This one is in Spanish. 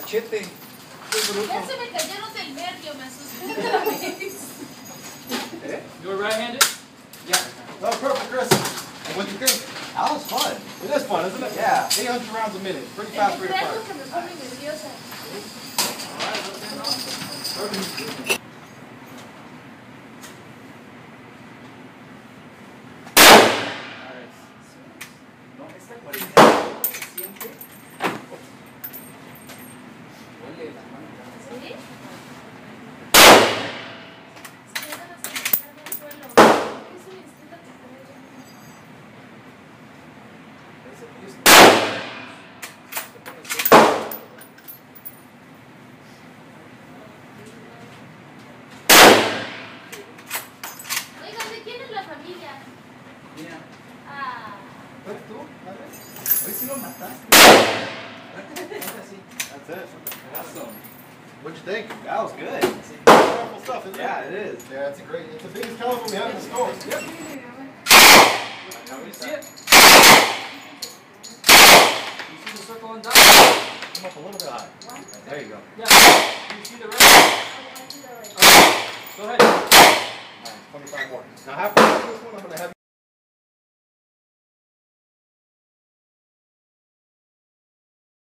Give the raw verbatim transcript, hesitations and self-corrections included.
machete. Ya se me cayeron del nervio, me asusté otra vez. Eh? You were right-handed? Yeah. That was perfect, Chris. And what do you think? That was fun. It is fun, isn't it? Yeah. eight hundred rounds a minute. Pretty fast rate of Encontré algo fire. que me pone nerviosa. No, esta cuarentena ¿cómo se siente? Huele la mano. ¿Sí? Se me van a sacar del suelo. Es un instinto que se me echa. Ese que yo Oigan, ¿de quién es la familia? Mira. Ah. ¿Fueres tú? ¿Madre? Hoy sí lo mataste. Así. That's it. Awesome. What'd you think? That was good. Powerful stuff, isn't Yeah, it? it is. Yeah, it's a great. It's the biggest caliber we have in the store. Yep. Now we see it. You see the circle on top? Come up a little bit high. There you go. Yeah. Do you see the rest? Oh, Go ahead. All right, twenty-five more. Now, halfway through this one, I'm going to have